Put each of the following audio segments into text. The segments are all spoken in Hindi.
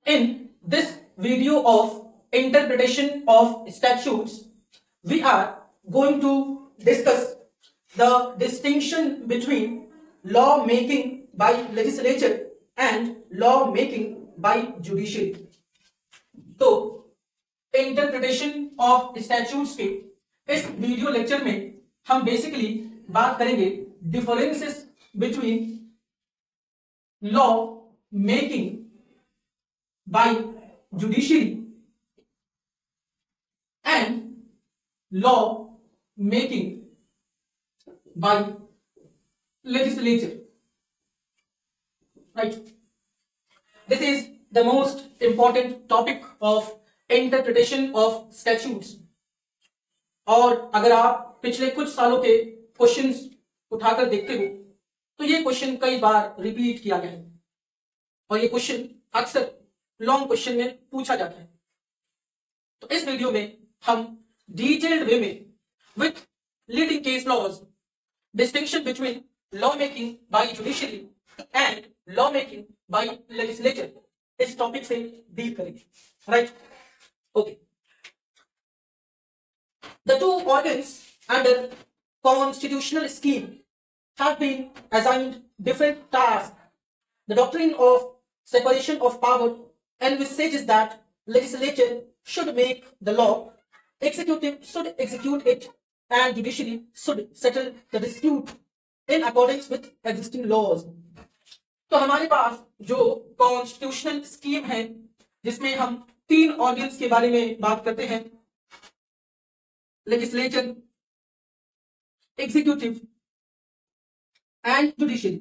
In this video of interpretation of statutes, we are going to discuss the distinction between law making by legislature and law making by judiciary. तो इंटरप्रिटेशन ऑफ स्टैट्यूट्स के इस वीडियो लेक्चर में हम बेसिकली बात करेंगे differences between law making by judiciary and law making by legislature. Right? This is the most important topic of interpretation of statutes. और अगर आप पिछले कुछ सालों के क्वेश्चंस उठाकर देखते हो तो ये क्वेश्चन कई बार रिपीट किया गया है और ये क्वेश्चन अक्सर लॉन्ग क्वेश्चन में पूछा जाता है। तो इस वीडियो में हम डिटेल्ड वे में with leading case laws distinction between law making by judiciary and law making by legislature इस टॉपिक से डील करेंगे। Right? Okay. The two organs under constitutional scheme have been assigned different tasks. The doctrine of separation of power envisages that legislature should make the law, executive should execute it, and judiciary should settle the dispute in accordance with existing laws. तो हमारे पास जो कॉन्स्टिट्यूशनल स्कीम है जिसमें हम तीन ऑर्गन्स के बारे में बात करते हैं, लेजिस्लेचर, एग्जीक्यूटिव एंड जुडिशरी।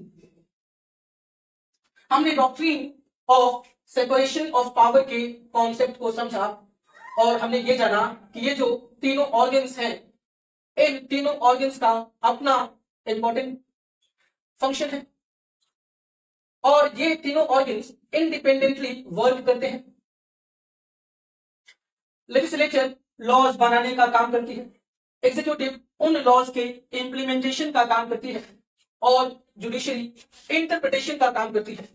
हमने doctrine of separation of power के कॉन्सेप्ट को समझा और हमने ये जाना कि ये जो तीनों ऑर्गन्स हैं इन तीनों ऑर्गन्स का अपना इंपॉर्टेंट फंक्शन है और ये तीनों ऑर्गन्स इंडिपेंडेंटली वर्क करते हैं। लेजिस्लेचर लॉज बनाने का काम करती है, एग्जीक्यूटिव उन लॉज के इंप्लीमेंटेशन का काम करती है और जुडिशरी इंटरप्रिटेशन का काम करती है।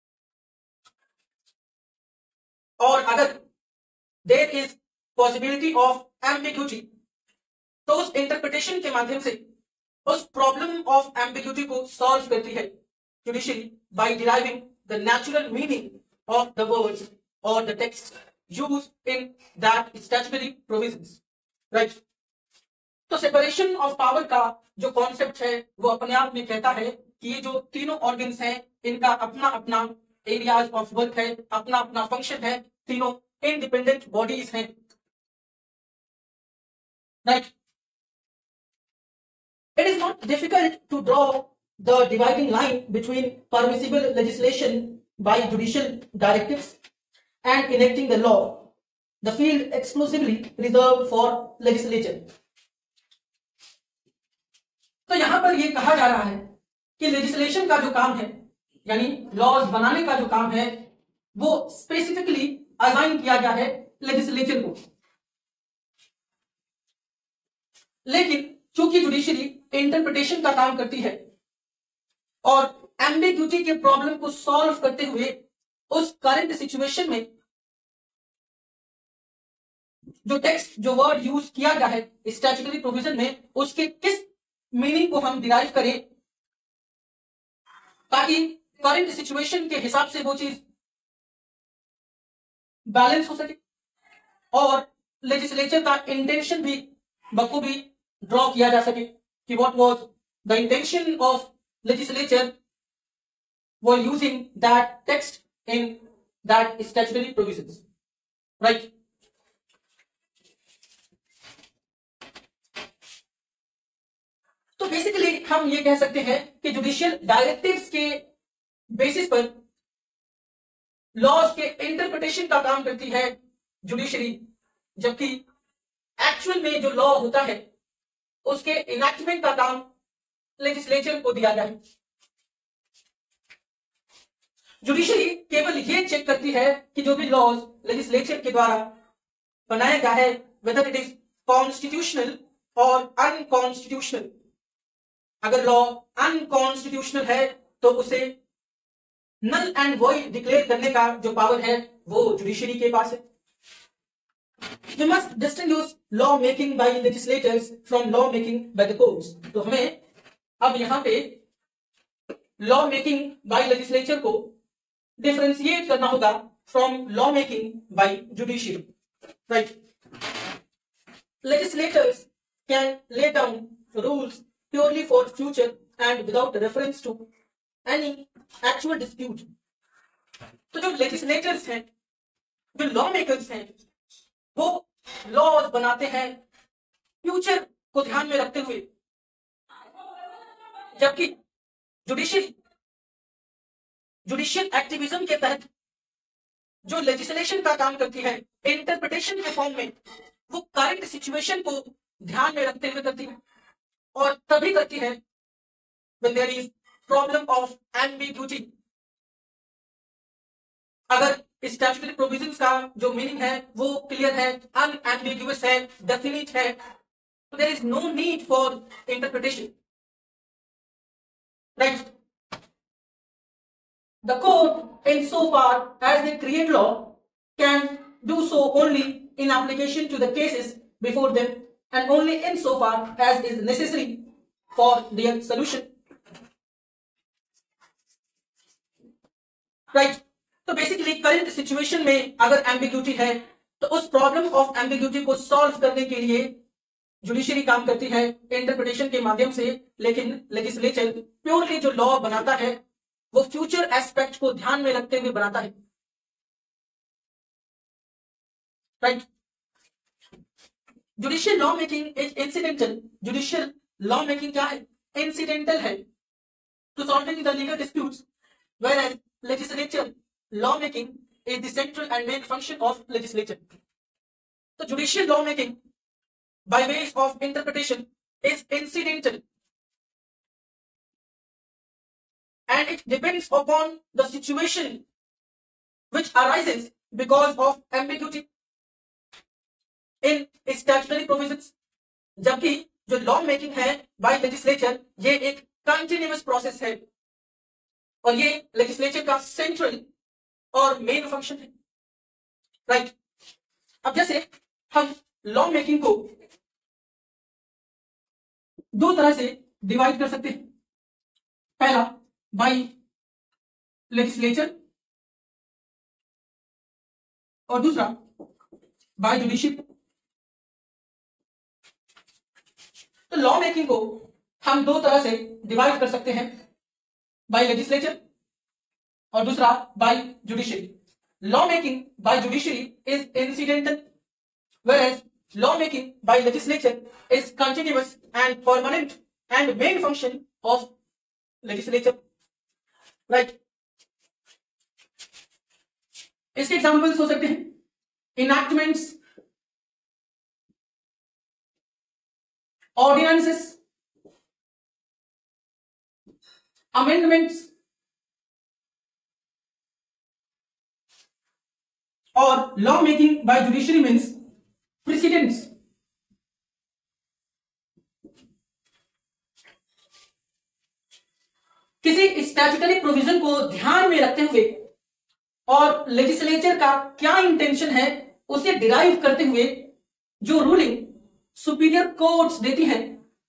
और अगर there is possibility of ambiguity तो उस इंटरप्रिटेशन के माध्यम से उस प्रॉब्लम ऑफ एम्बिग्यूटी को सॉल्व करती है judiciary by deriving the natural meaning of the words और the text used in that statutory provisions. Right? तो सेपरेशन ऑफ पावर का जो कॉन्सेप्ट है वो अपने आप में कहता है कि ये जो तीनों ऑर्गन्स हैं इनका अपना अपना एरियाज ऑफ वर्क है, अपना अपना फंक्शन है, तीनों इंडिपेंडेंट बॉडीज हैं। Right? It is not difficult to draw the dividing line between permissible legislation by judicial directives and enacting the law, the field exclusively reserved for legislature. तो यहां पर यह कहा जा रहा है कि लेजिस्लेशन का जो काम है यानी लॉज बनाने का जो काम है वो स्पेसिफिकली असाइन किया गया है लेजिस्लेचर को, लेकिन चूंकि जुडिशरी इंटरप्रिटेशन का काम करती है और एम्बिग्यूटी के प्रॉब्लम को सॉल्व करते हुए उस करंट सिचुएशन में जो टेक्स्ट जो वर्ड यूज किया गया है स्टैट्यूटरी प्रोविजन में उसके किस मीनिंग को हम डिराइव करें ताकि करंट सिचुएशन के हिसाब से वो चीज बैलेंस हो सके और लेजिस्लेचर का इंटेंशन भी बखूबी ड्रॉ किया जा सके कि what was the intention of legislature for using that text in that statutory provisions. Right? तो बेसिकली हम ये कह सकते हैं कि जुडिशियल डायरेक्टिव्स के बेसिस पर लॉज के इंटरप्रिटेशन का काम करती है जुडिशरी, जबकि एक्चुअल में जो लॉ होता है उसके इनैक्टमेंट का काम लेजिस्लेचर को दिया गया है। जुडिशरी केवल ये चेक करती है कि जो भी लॉज लेजिस्लेचर के द्वारा बनाया गया है वेदर इट इज कॉन्स्टिट्यूशनल और अनकॉन्स्टिट्यूशनल। अगर लॉ अनकॉन्स्टिट्यूशनल है तो उसे नल एंड वॉइड डिक्लेयर करने का जो पावर है वो जुडिशरी के पास है। We must distinguish law making by legislators from law making by the courts। तो हमें अब यहाँ पे लॉ मेकिंग बाय लेजिस्लेचर को डिफरेंशिएट करना होगा from law making by judiciary, right. Legislators can lay down rules purely for future and without reference to any actual dispute। तो जो लेजिस्लेटर्स हैं, जो लॉ मेकर्स हैं, वो लॉज बनाते हैं फ्यूचर को ध्यान में रखते हुए, जबकि जुडिशियल एक्टिविज्म के तहत जो लेजिस्लेशन का काम करती है इंटरप्रिटेशन के फॉर्म में, वो करंट सिचुएशन को ध्यान में रखते हुए करती है, और तभी करती है when there is problem of ambiguity। अगर स्टैट्यूटरी प्रोविजंस का जो मीनिंग है वो क्लियर है, अनएम्बिगुअस है, डेफिनिट है, तो there is no need for interpretation, right. The court, in so far as they create law, can do so only in application to the cases before them and only in so far as is necessary for their solution, right। तो बेसिकली करंट सिचुएशन में अगर एम्बिग्यूटी है तो उस प्रॉब्लम ऑफ एम्बिग्यूटी को सॉल्व करने के लिए जुडिशरी काम करती है इंटरप्रिटेशन के माध्यम से, लेकिन लेजिस्लेचर प्योरली जो लॉ बनाता है वो फ्यूचर एस्पेक्ट को ध्यान में रखते हुए बनाता है, right. Judicial law making is incidental. Judicial law making क्या है? इंसिडेंटल है to solving the legal disputes, whereas legislature law making is the central and main function of legislature. तो judicial law making by ways of interpretation is incidental and it depends upon the situation which arises because of ambiguity in statutory provisions। जबकि जो लॉ मेकिंग है बाय लेजिस्लेचर ये एक कंटिन्यूअस प्रोसेस है और ये लेजिस्लेचर का सेंट्रल और मेन फंक्शन है, राइट। अब जैसे हम लॉ मेकिंग को दो तरह से डिवाइड कर सकते हैं, पहला बाय लेजिस्लेचर और दूसरा बाय जुडिशरी। तो लॉ मेकिंग को हम दो तरह से डिवाइड कर सकते हैं, बाय लेजिस्लेचर और दूसरा by judiciary. Law making by judiciary is incidental, whereas law making by legislature is continuous and permanent and main function of legislature, right। इसके एग्जांपल्स हो सकते हैं इनैक्टमेंट्स, ऑर्डिनेंसेस, अमेंडमेंट्स और law making by judiciary means precedents. किसी स्टैट्यूटरी प्रोविजन को ध्यान में रखते हुए और लेजिस्लेचर का क्या इंटेंशन है उसे डिराइव करते हुए जो रूलिंग सुपीरियर कोर्ट्स देती हैं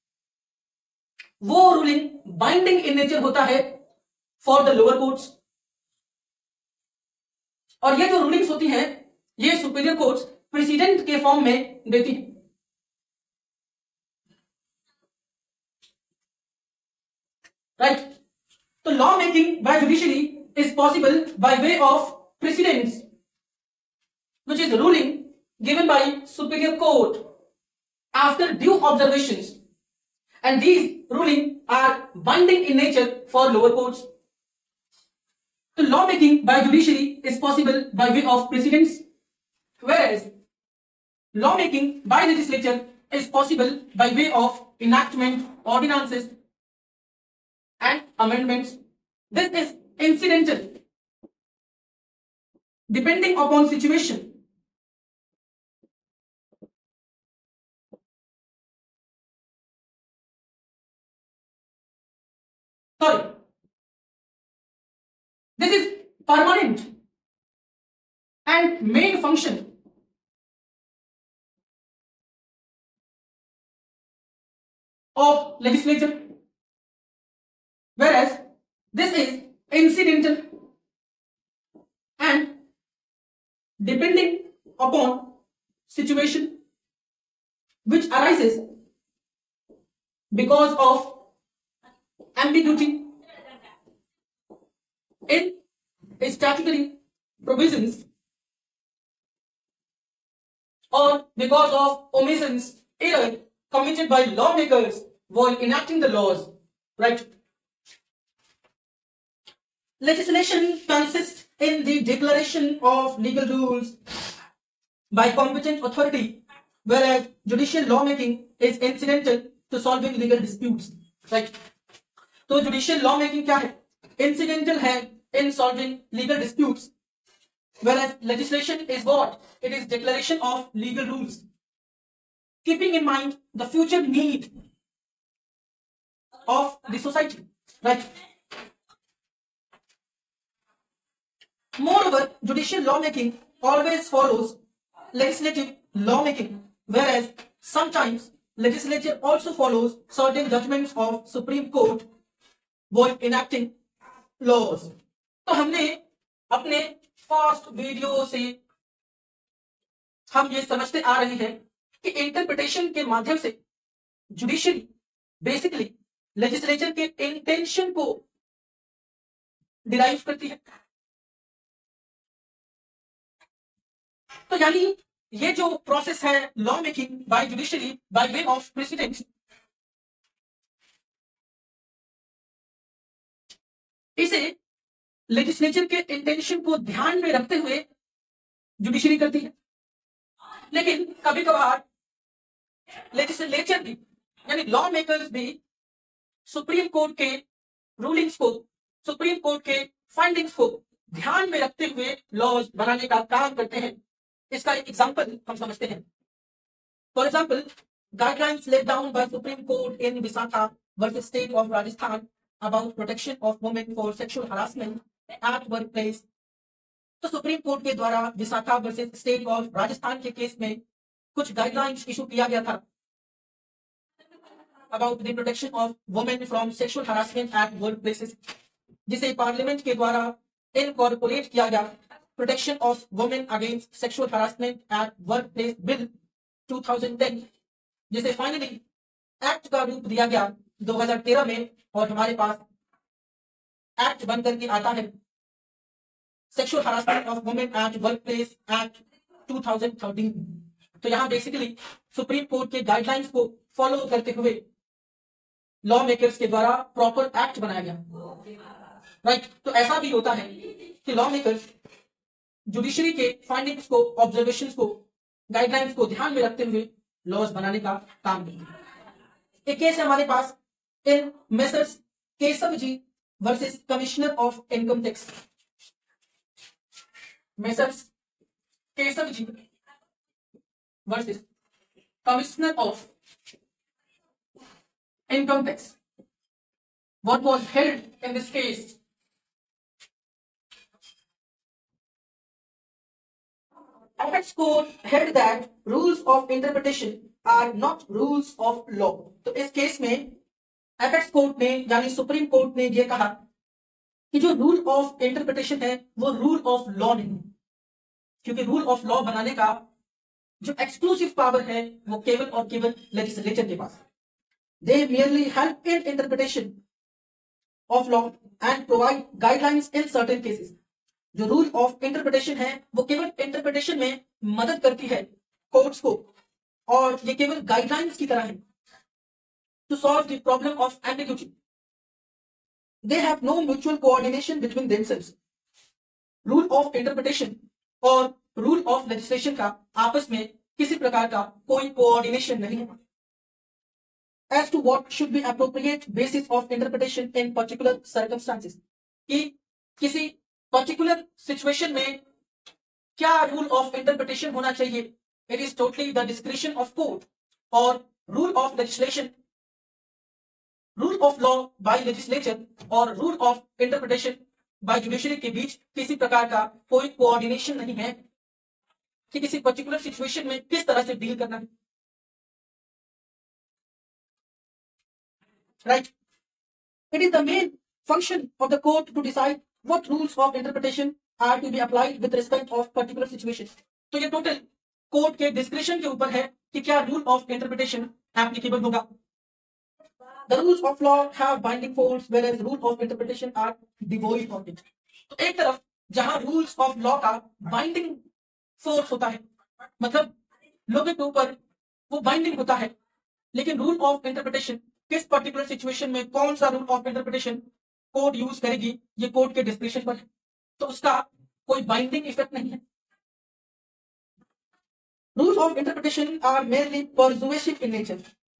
वो रूलिंग बाइंडिंग इन नेचर होता है फॉर द लोअर कोर्ट्स, और ये जो रूलिंग्स होती हैं ये सुपीरियर कोर्ट्स प्रेसिडेंट के फॉर्म में देती है, राइट। तो law making by judiciary is possible by way of precedents, which is ruling given by superior court after due observations, and these ruling are binding in nature for lower courts. So law making by judiciary is possible by way of precedents, whereas law making by legislature is possible by way of enactment, ordinances and amendments. This is incidental depending upon situation. Sorry, this is permanent and main function of legislature, whereas this is incidental and depending upon situation which arises because of ambiguity in statutory provisions or because of omissions, error committed by lawmakers while enacting the laws, right? Legislation consists in the declaration of legal rules by competent authority, whereas judicial lawmaking is incidental to solving legal disputes, right? तो जुडिशियल लॉ मेकिंग क्या है? Incidental है in solving legal disputes, whereas legislation is what? It is declaration of legal rules, keeping in mind the future need of the society, right? Moreover, judicial lawmaking always follows legislative lawmaking, whereas sometimes legislature also follows certain judgments of Supreme Court while enacting laws. तो हमने अपने फर्स्ट वीडियो से हम ये समझते आ रहे हैं कि इंटरप्रिटेशन के माध्यम से जुडिशरी बेसिकली लेजिस्लेचर के इंटेंशन को डिराइव करती है। तो यानी ये जो प्रोसेस है law making by judiciary by way of precedents, इसे लेजिस्लेचर के इंटेंशन को ध्यान में रखते हुए जुडिशरी करती है। लेकिन कभी कभार लेजिस्लेचर भी यानी लॉ मेकर्स भी सुप्रीम कोर्ट के रूलिंग्स को, सुप्रीम कोर्ट के फाइंडिंग्स को ध्यान में रखते हुए लॉज बनाने का काम करते हैं। इसका एक एग्जांपल हम समझते हैं। For example, guidelines laid down by supreme court in Vishaka versus state of Rajasthan about protection of women for sexual harassment at workplace। तो सुप्रीम कोर्ट के द्वारा Vishaka versus state of Rajasthan के केस में कुछ गाइडलाइंस इशू किया गया था about the protection of women from sexual harassment at workplaces, जिसे पार्लियामेंट के द्वारा इनकॉर्पोरेट किया गया protection of women against sexual harassment at workplace bill 2010, जिसे फाइनली एक्ट का रूप दिया गया 2013 में और हमारे पास एक्ट बनकर के आता है sexual harassment of women at workplace act 2013। तो यहां बेसिकली सुप्रीम कोर्ट के गाइडलाइंस को फॉलो करते हुए लॉ मेकर्स के द्वारा प्रॉपर एक्ट बनाया गया, राइट? तो ऐसा भी होता है कि लॉ मेकर्स जुडिशरी के फाइंडिंग्स को, ऑब्जर्वेशंस को, गाइडलाइंस को ध्यान में रखते हुए लॉज बनाने का काम करते हैं। एक केस है हमारे पास in messrs Keshav ji versus commissioner of income tax. Messrs Keshav ji versus commissioner of income tax. What was held in this case? Apex Court held that rules of interpretation are not rules of law। तो इस केस में एपेक्स कोर्ट ने यानी सुप्रीम कोर्ट ने यह कहा कि जो रूल ऑफ इंटरप्रिटेशन है वो रूल ऑफ लॉ नहीं, क्योंकि रूल ऑफ लॉ बनाने का जो एक्सक्लूसिव पावर है वो केवल और केवल लेजिस्लेचर के पास। They merely help in interpretation of law and provide guidelines in certain cases. जो रूल ऑफ इंटरप्रिटेशन है वो केवल इंटरप्रिटेशन में मदद करती है कोर्ट्स को, और ये केवल गाइडलाइंस की तरह है to solve the problem of ambiguity। They have no mutual coordination between themselves। Rule of interpretation और rule of legislation का आपस में किसी प्रकार का कोई coordination नहीं है। As to what should be appropriate basis of interpretation in particular circumstances, कि किसी particular situation में क्या rule of interpretation होना चाहिए, it is totally the discretion of court। और rule of legislation, rule of law by legislature और rule of interpretation by judiciary के बीच किसी प्रकार का कोई कोऑर्डिनेशन नहीं है कि किसी पर्टिकुलर सिचुएशन में किस तरह से डील करना है, right. It is the main function of the court to decide what rules of interpretation are to be applied with respect of particular situation. तो ये टोटल कोर्ट के डिस्क्रिप्शन के ऊपर है कि क्या रूल ऑफ इंटरप्रिटेशन एप्लीकेबल होगा। The rules of law have binding force, whereas rules of interpretation are devoid of it. तो एक तरफ जहां रूल्स ऑफ लॉ का बाइंडिंग फोर्स होता है, मतलब लोगों के ऊपर वो बाइंडिंग होता है, लेकिन रूल ऑफ इंटरप्रिटेशन किस पर्टिकुलर सिचुएशन में कौन सा rule of interpretation court use करेगी ये कोर्ट के डिस्क्रिप्शन पर है, तो उसका कोई बाइंडिंग इफेक्ट नहीं है। Rule of interpretation are merely persuasive in nature.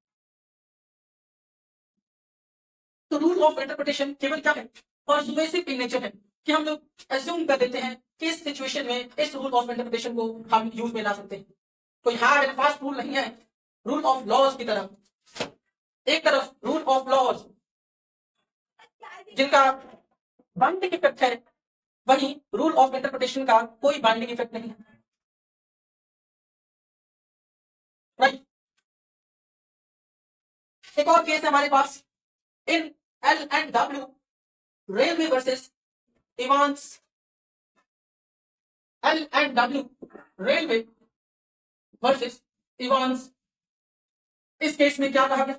तो रूल ऑफ इंटरप्रिटेशन केवल क्या है, परसुएसिव इन नेचर है, कि हम लोग एज्यूम कर देते हैं कि इस सिचुएशन में इस रूल ऑफ इंटरप्रिटेशन को हम यूज में ला सकते हैं। कोई हार्ड एंड फास्ट रूल नहीं है रूल ऑफ लॉज की तरफ। एक तरफ रूल ऑफ लॉज जिनका बाइंडिंग इफेक्ट है, वहीं रूल ऑफ इंटरप्रिटेशन का कोई बाइंडिंग इफेक्ट नहीं है, राइट। एक और केस है हमारे पास in L&W railway versus Evans. L&W railway versus Evans. इस केस में क्या कहा गया,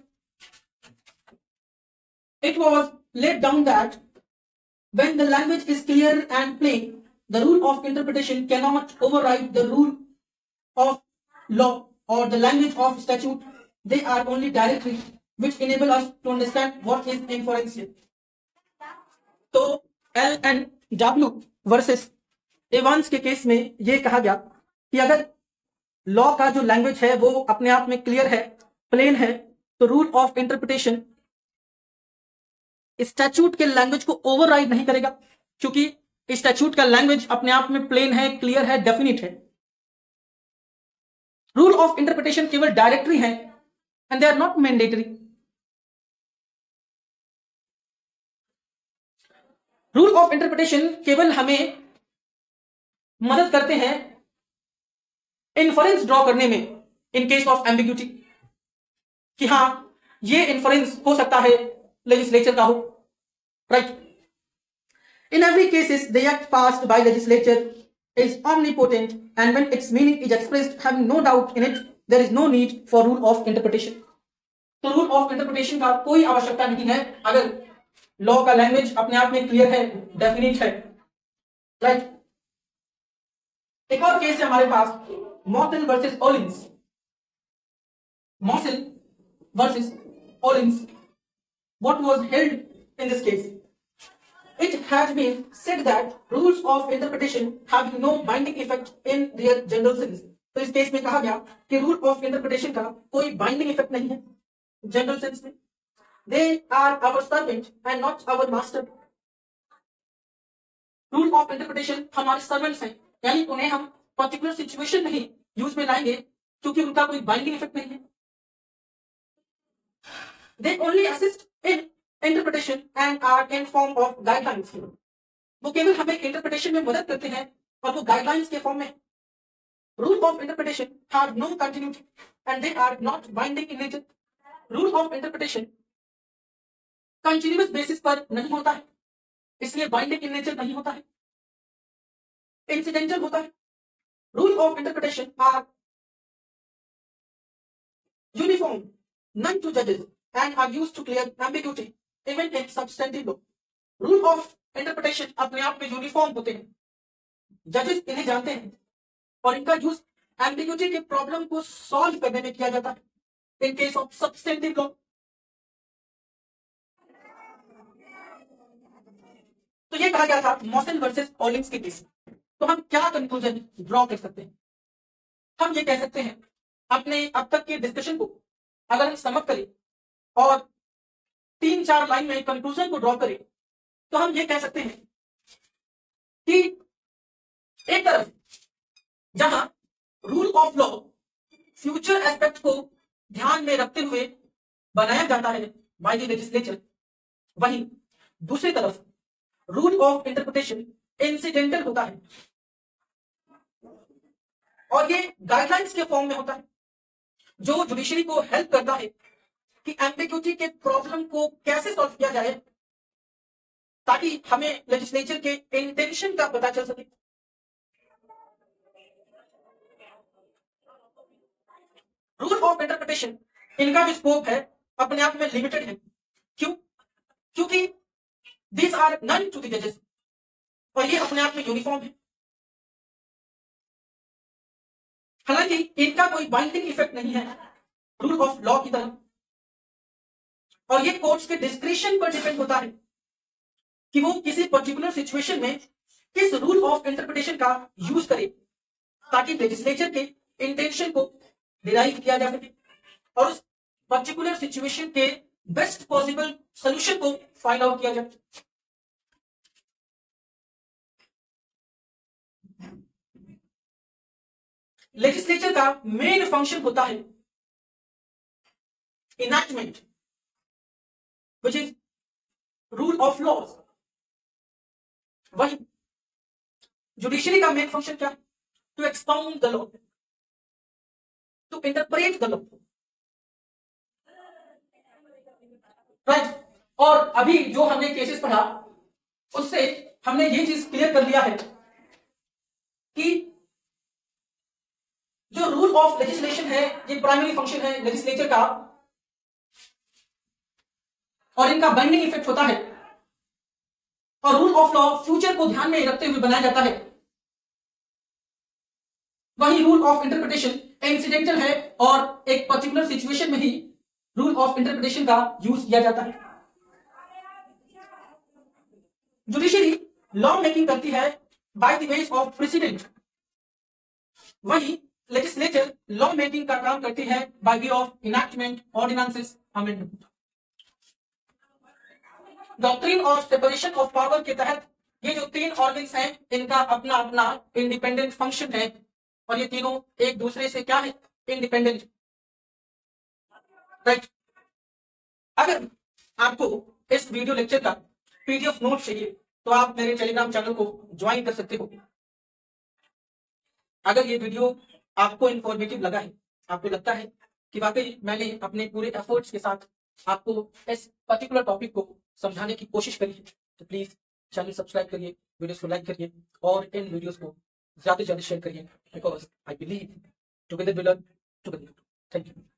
it was laid down that when the language is clear and plain, the rule of interpretation cannot override the rule of law or the language of statute. They are only directory which enable us to understand what is inference. तो L&W वर्सेस एवांस के केस में यह कहा गया कि अगर लॉ का जो लैंग्वेज है वो अपने आप में क्लियर है, प्लेन है, तो रूल ऑफ इंटरप्रिटेशन स्टैच्यूट के लैंग्वेज को ओवरराइड नहीं करेगा, क्योंकि स्टैच्यूट का लैंग्वेज अपने आप में प्लेन है, क्लियर है, डेफिनिट है। रूल ऑफ इंटरप्रिटेशन केवल डायरेक्टरी है and they are not mandatory. Rule of interpretation केवल हमें मदद करते हैं इन्फरेंस ड्रॉ करने में इन केस ऑफ एम्बिग्यूटी, कि हां ये इन्फरेंस हो सकता है लेजिस्लेचर का हो, right. In every cases the act passed by legislature is omnipotent, and when its meaning is expressed having no doubt in it, there is no need for rule of interpretation. तो रूल ऑफ इंटरप्रिटेशन का कोई आवश्यकता नहीं है अगर लॉ का लैंग्वेज अपने आप में क्लियर है, डेफिनिट है, राइट। एक और केस है हमारे पास Maunsell versus Olins. Maunsell versus Olins, what was held in this case? It had been said that rules of interpretation have no binding effect in their general sense. तो इस केस में कहा गया कि रूल ऑफ इंटरप्रिटेशन का कोई बाइंडिंग इफेक्ट नहीं है जनरल सेंस में। They are our servant and not our master. Rule of interpretation हमारे सर्वेंट्स हैं, यानी उन्हें हम पर्टिकुलर सिचुएशन में ही यूज में लाएंगे क्योंकि उनका कोई बाइंडिंग इफेक्ट नहीं है। They only assist in interpretation and are in form of guidelines. वो केवल हमें इंटरप्रिटेशन में मदद करते हैं और वो गाइडलाइंस के फॉर्म में। Rule of interpretation have no continuity and they are not binding in nature. Rule of interpretation continuous basis पर नहीं होता है, इसलिए बाइंडिंग इन नेचर नहीं होता है, इंसिडेंटल होता है। Rule of interpretation are uniform, none to judges and are used to clear ambiguity even in substantive law. Rule of interpretation अपने आप में यूनिफॉर्म होते हैं, जजेस इन्हें जानते हैं और इनका यूज एम्बिग्यूटी के प्रॉब्लम को सॉल्व करने में किया जाता है in case of substantive law. तो ये कहा गया था मॉसेल वर्सेस ओलिंस के केस। तो हम क्या कंक्लूजन ड्रॉ कर सकते हैं? हम ये कह सकते हैं अपने अब तक के डिस्कशन को अगर हम समझ करें और 3-4 लाइन में कंक्लूजन को ड्रॉ करें तो हम ये कह सकते हैं कि एक तरफ जहां rule of law future aspect को ध्यान में रखते हुए बनाया जाता है बाय द लेजिस्लेचर, वहीं दूसरी तरफ रूल ऑफ इंटरप्रिटेशन इंसिडेंटल होता है और ये गाइडलाइंस के फॉर्म में होता है जो जुडिशरी को हेल्प करता है कि एम्बिग्यूटी के प्रॉब्लम को कैसे सॉल्व किया जाए ताकि हमें लेजिस्लेचर के इंटेंशन का पता चल सके। रूल ऑफ इंटरप्रिटेशन इनका जो स्कोप है अपने आप में लिमिटेड है। क्यों? क्योंकि these are none to the जजेस और ये अपने आप में यूनिफॉर्म है। हालांकि इनका कोई बाइंडिंग इफेक्ट नहीं है रूल ऑफ लॉ की तरह और ये कोर्ट्स के डिस्क्रिशन पर डिपेंड होता है कि वो किसी पर्टिकुलर सिचुएशन में किस रूल ऑफ इंटरप्रिटेशन का यूज करे ताकि लेजिस्लेचर के इंटेंशन को डिराइव किया जा सके और उस पर्टिकुलर सिचुएशन के बेस्ट पॉसिबल सॉल्यूशन को फाइंड आउट किया जाए। लेजिस्लेचर का मेन फंक्शन होता है enactment which is rule of laws. वही जुडिशरी का मेन फंक्शन क्या है? To expound the law, to interpret the law, right. और अभी जो हमने केसेस पढ़ा उससे हमने ये चीज क्लियर कर लिया है कि जो रूल ऑफ लेजिस्लेशन है ये प्राइमरी फंक्शन है लेजिस्लेचर का और इनका बाइंडिंग इफेक्ट होता है और रूल ऑफ लॉ फ्यूचर को ध्यान में रखते हुए बनाया जाता है। वही रूल ऑफ इंटरप्रिटेशन इंसिडेंटल है और एक पर्टिकुलर सिचुएशन में ही रूल ऑफ इंटरप्रिटेशन का यूज किया जाता है। जुडिशरी लॉ मेकिंग करती है by the ways of precedent, वही लेजिस्लेचर लॉ मेकिंग का काम करती है by way of enactment, ordinances, amendment. Doctrine of separation of power के तहत ये जो तीन ऑर्गन्स हैं इनका अपना अपना इंडिपेंडेंट फंक्शन है और ये तीनों एक दूसरे से क्या है? Independent, right. अगर आपको इस वीडियो लेक्चर का पीडीएफ नोट चाहिए तो आप मेरे टेलीग्राम चैनल को ज्वाइन कर सकते हो। अगर ये वीडियो आपको इंफॉर्मेटिव लगा है, आपको लगता है कि वाकई मैंने अपने पूरे एफर्ट्स के साथ आपको इस पर्टिकुलर टॉपिक को समझाने की कोशिश करी है तो प्लीज चैनल सब्सक्राइब करिए, वीडियोस को लाइक करिए और इन वीडियोस को ज्यादा से ज्यादा शेयर करिए because I believe together we learn together. Thank you.